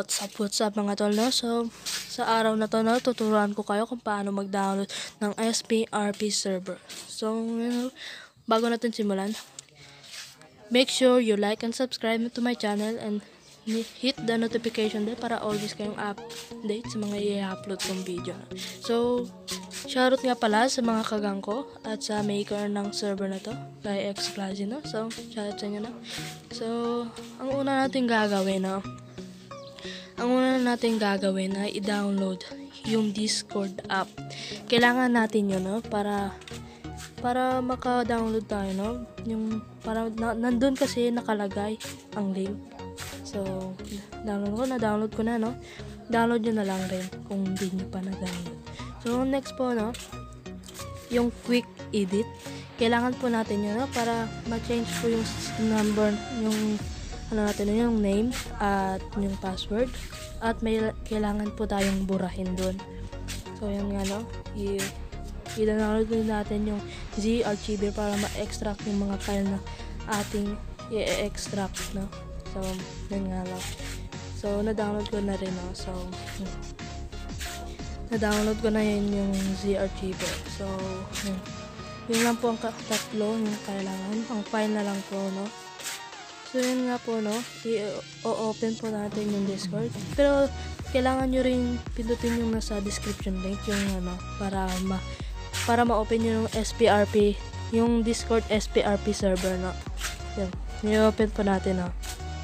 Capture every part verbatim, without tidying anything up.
what's up, what's up mga tol, no? So, sa araw na to, no, tuturuan ko kayo kung paano mag-download ng S P R P server. So, you know, bago natin simulan, make sure you like and subscribe to my channel and hit the notification bell para always kayong update sa mga i-upload kong video. So, shoutout nga pala sa mga kagang ko at sa maker ng server na to, kay Xclassy, no? So, shoutout sa inyo na. So, ang una natin gagawin, no? Ang una natin gagawin ay i-download yung Discord app. Kailangan natin yun, no? Para para maka-download tayo, no? Yung para na, nandun kasi nakalagay ang link. So, download ko na, download ko na, no? Download nyo na lang rin kung hindi nyo pa na-download. So, next po, no? Yung quick edit. Kailangan po natin yun, no? Para ma-change po yung number, yung ano natin, yung name at yung password. At may kailangan po tayong burahin dun. So, yan nga, no? I- i-download natin yung Z-Archiver para ma-extract yung mga file na ating i-extract, no? So, yun nga lang. So, na-download ko na rin, no? So, yun. Na-download ko na yun yung Z-Archiver. So, yun. Yun lang po ang tatlo yung kailangan. Ang file na lang po, no? So, yun nga po, no? I-open po natin yung Discord. Pero, kailangan nyo rin pindutin yung nasa description link, yung ano, para ma para ma-open yung S P R P, yung Discord S P R P server, no? Yan. I-open po natin, no?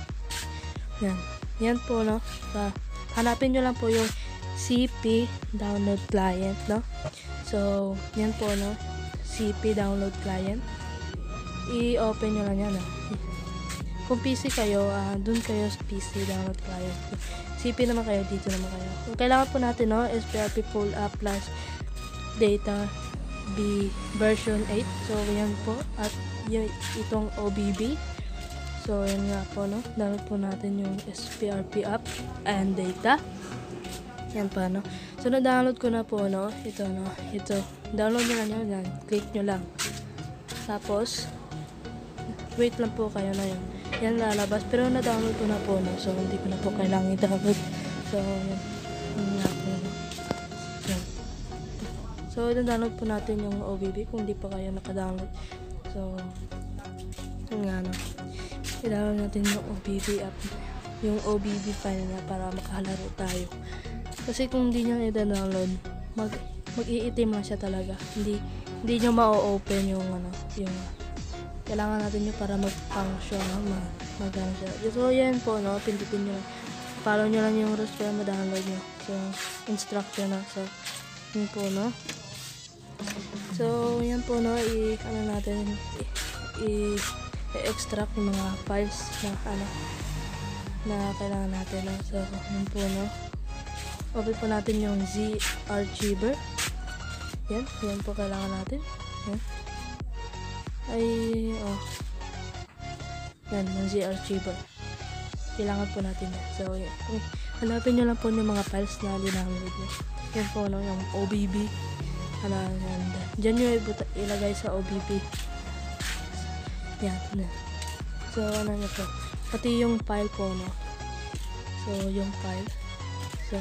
Yan. Yan po, no? So, hanapin nyo lang po yung C P download client, no? So, yan po, no? C P download client. I-open nyo lang yan, no? Kung P C kayo, uh, dun kayo sa P C download client. C P naman kayo, dito naman kayo. Kung kailangan po natin, no? S P R P full app plus data B version eight. So, yan po. At yung itong O B B. So, yan nga po, no? Download po natin yung S P R P app and data. Yan pa, no? So, na-download ko na po, no? Ito, no? Ito. Download nyo lang yun. Yan. Click nyo lang. Tapos, wait lang po kayo na yun. Yan lalabas. Pero na-download ko na po, no? So, hindi ko na po kailangan i-download. So, yan. Yan nga po, no? Yan. So, na-download po natin yung O B B kung hindi pa kayo naka-download. So, yan nga, no? I-download natin yung O B B app, yung O B B file na para makahalaro tayo. Kasi kung hindi nyo i-download, mag mag-iitim lang siya talaga. Hindi hindi nyo ma-open yung ano, yung kailangan natin yung para mag-function, no? mag magano siya. So yan po, no, pindutin nyo. Follow nyo lang yung rules para ma-download nyo. So instruction na. So yun po, no. So yan po, no, i ano natin i, i i-extract yung mga files na ano na kailangan natin, no? So yun po, no, open po natin yung Z-Archiver. Yan, yan po kailangan natin. Yan ay oh yan, yung Z-Archiver kailangan po natin yan. So yan, hanapin nyo lang po yung mga files na dindownload nyo. Yan po, no, yung O B B ano, yan, dyan nyo ilagay sa O B B. Yan, na. So, ano nyo po. Pati yung file po, no. So, yung file. So,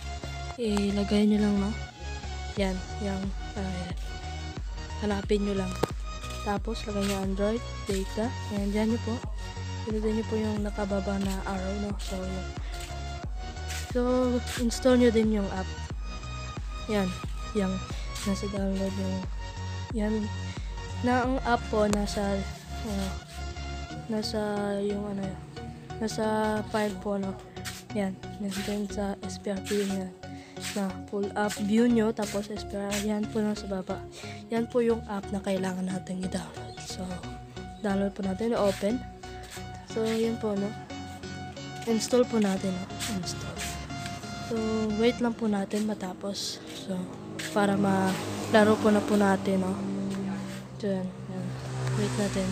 ilagay nyo lang, no. Yan, yung, uh, hanapin nyo lang. Tapos, lagay nyo Android, data. Yan, dyan nyo po. Pinagay nyo po yung nakababa na arrow, no. So, yan. So, install nyo din yung app. Yan, yung nasa download yung, yan, na ang app po, nasa, Uh, nasa yung ano yun, nasa file po, no. Yan, nandiyan sa S P R P yan, na full app view nyo, tapos S P R P yan po na sa baba. Yan po yung app na kailangan natin i-download. So, download po natin, open. So, yan po, no, install po natin, no, install. So, wait lang po natin matapos. So, para malaro po na po natin, no. So, yan, yan. Wait natin.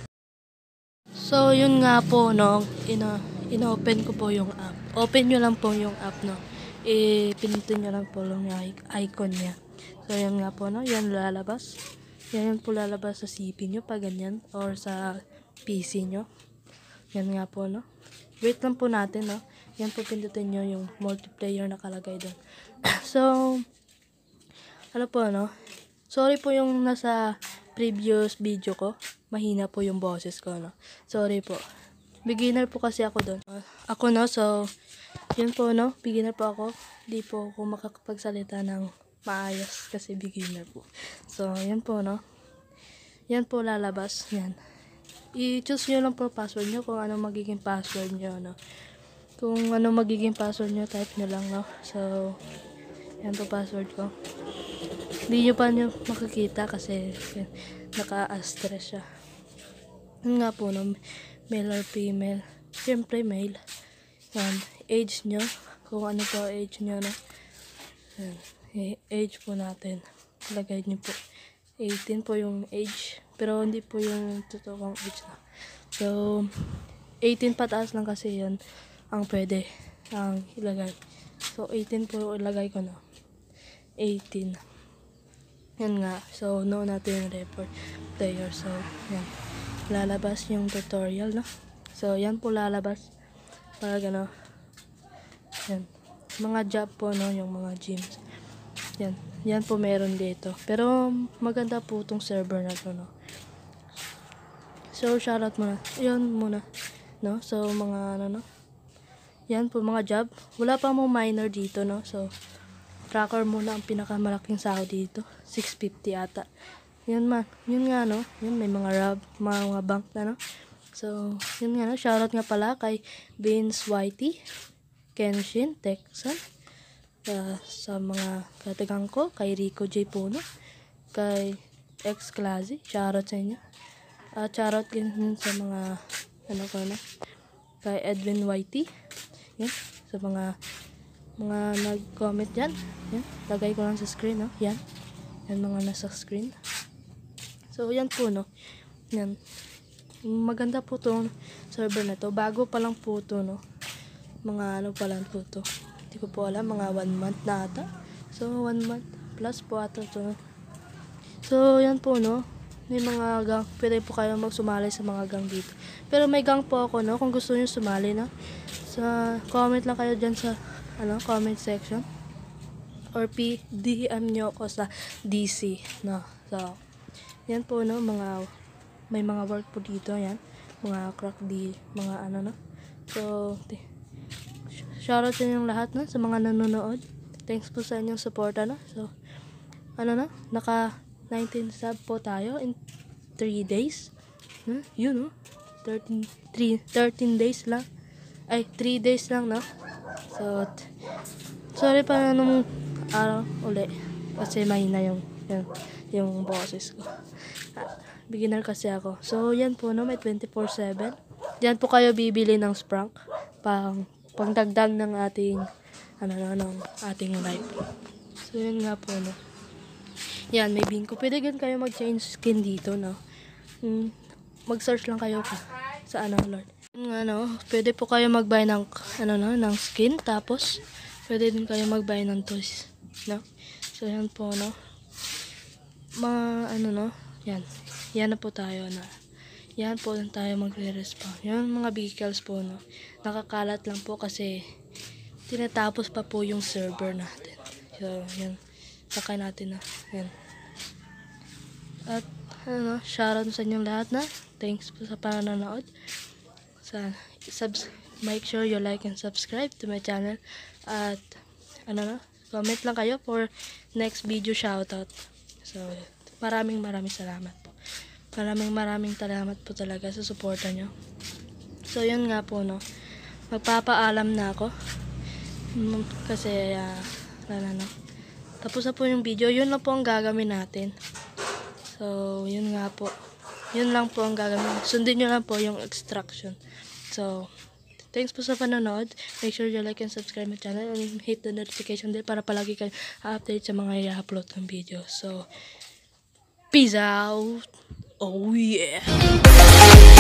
So, yun nga po, no, ina ina-open ko po yung app. Open nyo lang po yung app, no. I-pinutin nyo lang po yung icon niya. So, yan nga po, no. Yan lalabas. Yan, yan po lalabas sa C P nyo, pag ganyan. Or sa P C nyo. Yan nga po, no. Wait lang po natin, no. yan po pindutin nyo yung multiplayer nakalagay doon. So, ano po ano, sorry po yung nasa previous video ko, mahina po yung boses ko, no? Sorry po. Beginner po kasi ako doon. Uh, ako no, so, yun po no, beginner po ako. Di po ako makakapagsalita ng maayos kasi beginner po. So, yan po no. Yan po lalabas, yan. I-choose nyo lang po password nyo kung ano magiging password nyo, no. Kung ano magiging password nyo, type nyo lang, no. So, yan po password ko. Hindi nyo pa nyo makikita kasi yan, naka-asterisk siya. Yan nga po, no. Male or female. Siyempre, male. Yan. Age nyo. Kung ano po age nyo, no. Yan. Age po natin. Lagay nyo po. eighteen po yung age. Pero hindi po yung totoong age na. So, eighteen pataas lang kasi yun ang pwede ang ilagay. So, eighteen po ilagay ko na. eighteen. Yan nga. So, no natin yung report player. So, yan. Lalabas yung tutorial, no? So, yan po lalabas. Para gano. Yan. Mga job po, no? Yung mga gyms. Yan. Yan po meron dito. Pero, maganda po itong server na to, no? So, shoutout muna. Yan muna. No? So, mga, ano, no? Yan po, mga job. Wala pa mo minor dito, no? So, tracker muna ang pinakamalaking sahod dito. six fifty ata. Yan man. Yun nga, no? Yun, may mga rab, mga, mga bank na, no? So, yun nga, no? Shoutout nga pala kay Vince Whitey, Kenshin, Texan. Uh, sa mga katigang ko, kay Rico J. Puno, kay X Classy, shoutout sa inyo. Uh, shoutout din sa mga, ano ko na, kay Edwin Whitey, yan, sa mga, mga nag-comment dyan, yan, lagay ko lang sa screen, no, yan, yan mga nasa screen. So, yan po, no, yan, maganda po itong server na to, bago pa lang po ito, no, mga ano pa lang po ito. Hindi ko po alam, mga one month na ata. So, one month plus po ata ito. So, yan po, no. May mga gang. Pwede po kayo magsumali sa mga gang dito. Pero may gang po ako, no. Kung gusto nyo sumali, no. Sa, comment lang kayo dyan sa, ano, comment section. Or P, D M nyo ako sa D C, no. So, yan po, no. Mga, may mga work po dito, yan. Mga crack D, mga ano, no. So, shoutout sa inyong lahat, no, sa mga nanonood. Thanks po sa inyong support, ano. So, ano na, naka nineteen sub po tayo in three days. Hmm? Yun, no. thirteen, thirteen days lang. Ay, three days lang, no. So, sorry pa nung araw uli. Kasi mahina yung, yung, yung boses ko. Ah, beginner kasi ako. So, yan po, no, may twenty-four seven. Diyan po kayo bibili ng Sprunk. Pang pangdagdag ng ating ano no, ng ating life. So yun nga po, no. Yan, may bingo. Pwede gan kayo mag-change skin dito, no. Hmm, mag-search lang kayo ka sa ano, Lord. Yung ano, pwede po kayo mag-buy ng ano no, ng skin, tapos pwede din kayo mag-buy ng toys, no. So yan po, no. Mga ano no, yan. Yan na po tayo na. Yan po lang tayo magre-respawn. Yan mga vehicles po, no. Nakakalat lang po kasi tinatapos pa po yung server natin. So, yan. Sakay natin na. Yan. At, ano, shoutout sa inyong lahat na. Thanks po sa panonood. Sa, subs make sure you like and subscribe to my channel. At, ano na, comment lang kayo for next video shoutout. So, maraming maraming salamat po. Maraming maraming salamat po talaga sa suporta nyo. So, yun nga po, no. Magpapaalam na ako. Kasi, uh, ano, no. Tapos na po yung video. Yun lang po ang gagawin natin. So, yun nga po. Yun lang po ang gagawin. Sundin nyo lang po yung extraction. So, thanks po sa panonood. Make sure you like and subscribe my channel and hit the notification bell para palagi kayo update sa mga i-upload ng video. So, peace out! Oh yeah!